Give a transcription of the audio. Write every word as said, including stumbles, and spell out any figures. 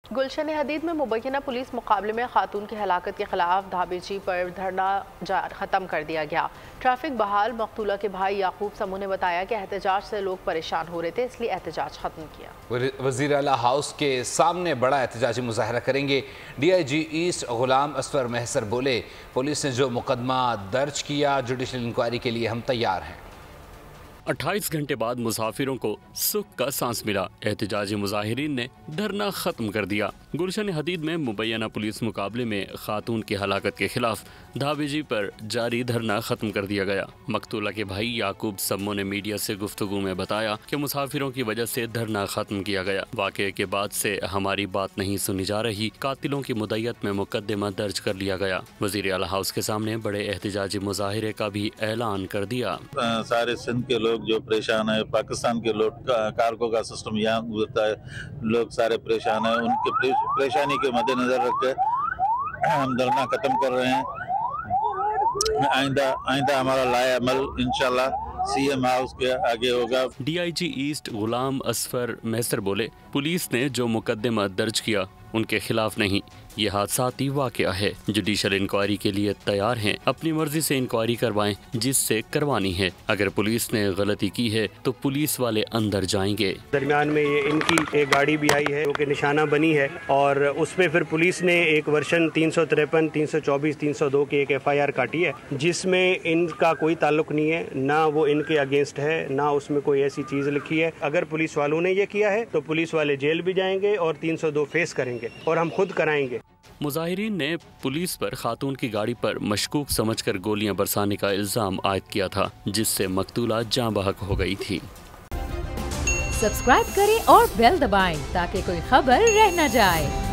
गुलशन हदीद में मुबैना पुलिस मुकाबले में खातून की हलाकत के खिलाफ धाबेची पर धरना खत्म कर दिया गया। ट्रैफिक बहाल मकतूला के भाई याकूब समू ने बताया कि एहतजाज से लोग परेशान हो रहे थे, इसलिए एहतजाज खत्म किया। वज़ीर आला हाउस के सामने बड़ा एहतजाजी मुजाहरा करेंगे। D I G east Ghulam Asfar Mahsar बोले, पुलिस ने जो मुकदमा दर्ज किया, जुडिशल इंक्वायरी के लिए हम तैयार हैं। अट्ठाईस घंटे बाद मुसाफिरों को सुख का सांस मिला। एहतजाजी मुजाहिरीन ने धरना खत्म कर दिया। गुलशन हदीद में मुबैना पुलिस मुकाबले में खातून की हलाकत के खिलाफ धाबेजी पर जारी धरना खत्म कर दिया गया। मकतूला के भाई याकूब सम्मो ने मीडिया से गुफ्तगू में बताया कि मुसाफिरों की वजह से धरना खत्म किया गया। वाक़े के बाद से हमारी बात नहीं सुनी जा रही, कातिलों की मुद्दत में मुकदमा दर्ज कर लिया गया। वज़ीर आला हाउस के सामने बड़े एहतजाजी मुजाहिरे का भी ऐलान कर दिया। सारे सिंध के लोग जो परेशान है, पाकिस्तान के लोग कारगो का सिस्टम यहाँ गुजरता है, लोग सारे परेशान है। उनके परेशानी के मद्देनजर रख के हम धरना खत्म कर रहे हैं। आइंदा आइंदा हमारा लाए अमल इंशाल्लाह सी एम हाउस के आगे होगा। D I G east Ghulam Asfar Mahsar बोले, पुलिस ने जो मुकदमा दर्ज किया उनके खिलाफ नहीं, ये हादसाती वाक़या है। जुडिशल इंक्वायरी के लिए तैयार हैं, अपनी मर्जी से इंक्वायरी करवाएं जिससे करवानी है। अगर पुलिस ने गलती की है तो पुलिस वाले अंदर जाएंगे। दरमियान में ये इनकी एक गाड़ी भी आई है जो कि निशाना बनी है और उस पर फिर पुलिस ने एक वर्षन तीन सौ तिरपन तीन सौ चौबीस तीन सौ दो की एक एफ आई आर काटी है, जिसमें इनका कोई ताल्लुक नहीं है, ना वो इनके अगेंस्ट है, ना उसमें कोई ऐसी चीज लिखी है। अगर पुलिस वालों ने ये किया है तो पुलिस वाले जेल भी जाएंगे और तीन सौ दो फेस करेंगे और हम खुद कराएंगे। मुजाहिरीन ने पुलिस पर खातून की गाड़ी पर मशकूक समझकर गोलियां बरसाने का इल्जाम आयद किया था, जिससे मकतूला जाँ बहक हो गई थी। सब्सक्राइब करें और बेल दबाएं ताकि कोई खबर रह न जाए।